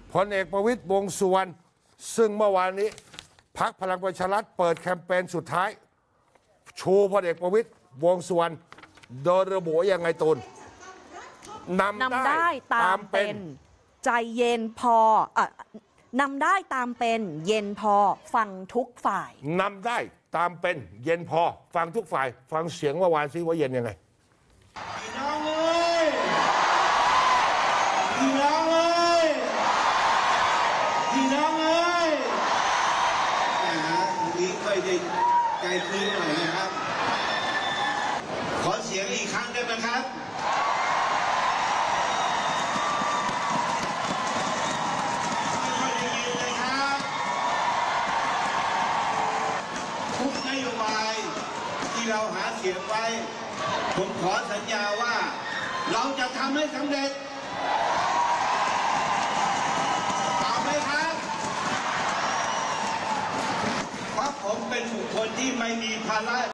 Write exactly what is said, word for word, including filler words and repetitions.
พลเอกประวิตรวงษ์สุวรรณซึ่งเมื่อวานนี้พรรคพลังประชารัฐเปิดแคมเปญสุดท้ายชูพลเอกประวิตรวงษ์สุวรรณโดยระบุยังไงตูนนำได้ตามเป็นใจเย็นพอเอ่อนำได้ตามเป็นเย็นพอฟังทุกฝ่ายนำได้ตามเป็นเย็นพอฟังทุกฝ่ายฟังเสียงเมื่อวานซิว่าเย็นยังไงพี่น้องเอ้ยพี่น้องเอ้ยพี่น้องเอ้ยนะฮะนี้ค่อยได้ใจพื้นหน่อยนะครับขอเสียงอีกครั้งได้ไหมครับไม่ค่อยได้ยินเลยครับทุกนโยบายที่เราหาเสียงไว้ผมขอสัญญาว่าเราจะทำให้สำเร็จเอาไหมครับเพราะผมเป็นบุคคลที่ไม่มีภาระ